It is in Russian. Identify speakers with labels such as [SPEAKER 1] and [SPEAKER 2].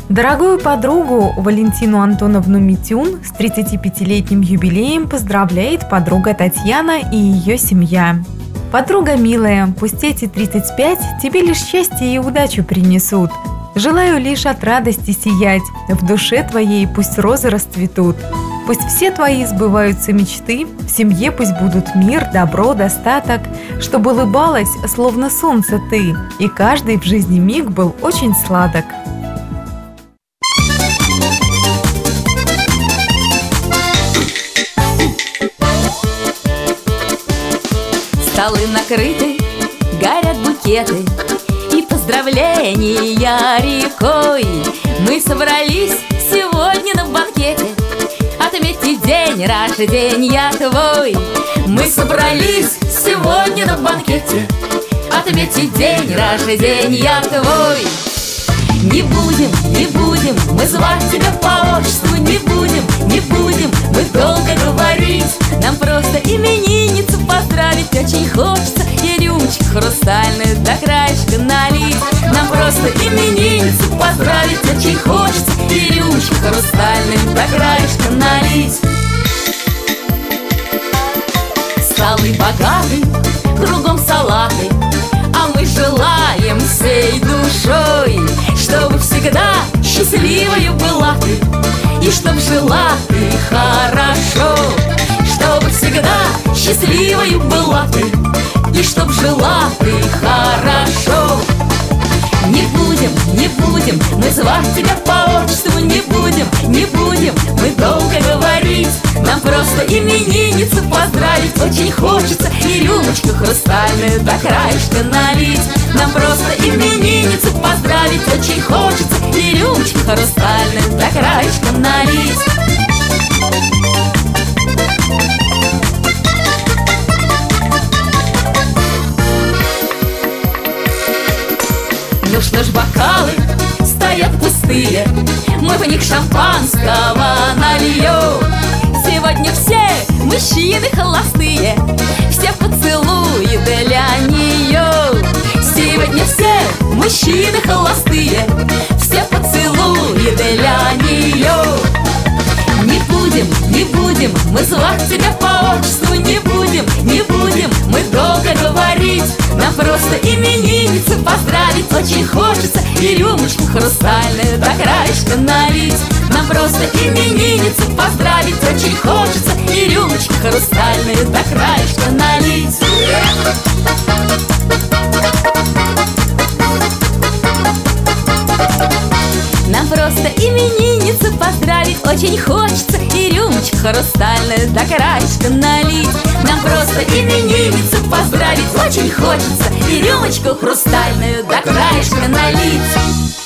[SPEAKER 1] Дорогую подругу Валентину Антоновну Митюн с 35-летним юбилеем поздравляет подруга Татьяна и ее семья. Подруга милая, пусть эти 35 тебе лишь счастье и удачу принесут. Желаю лишь от радости сиять, в душе твоей пусть розы расцветут. Пусть все твои сбываются мечты, в семье пусть будут мир, добро, достаток, чтобы улыбалась, словно солнце ты, и каждый в жизни миг был очень сладок.
[SPEAKER 2] Столы накрыты, горят букеты, и поздравления рекой. Мы собрались сегодня на банкете отметить день рождения твой. Мы собрались сегодня на банкете отметить день рождения твой. Не будем мы звать тебя по отчеству, не будем мы долго говорить. Нам просто именинницу поздравить очень хочется, и рюмочку хрустальную до краешка налить. Нам просто именинницу поздравить очень хочется, и рюмочку хрустальную до краешка налить. Столы богаты, кругом салаты, а мы желаем всей душой, чтобы всегда счастливою была ты, и чтоб жила ты хорошо. Чтобы всегда счастливою была ты, и чтоб жила ты хорошо. Не будем мы звать тебя по отчеству, не будем мы долго говорить. Нам просто именинницу поздравить очень хочется, и рюмочку хрустальную до краешка налить. Нам просто именинницу поздравить очень хочется, и рюмочку хрустальную до краешка налить. Ну что ж, бокалы стоят пустые, мы в них шампанского нальем. Сегодня все мужчины холостые, все поцелуи для нее. Сегодня все мужчины холостые, все поцелуи для нее. Не будем мы звать тебя по отчеству, не будем мы долго говорить. Нам просто именинницу поздравить очень хочется, и рюмочку хрустальную до краешка налить. Нам просто именинницу поздравить очень хочется, и рюмочку хрустальную до краешка налить. Нам просто именинницу поздравить очень хочется, и рюмочку хрустальную до краешка налить. Нам просто именинницу поздравить очень хочется, и рюмочку хрустальную до краешка налить.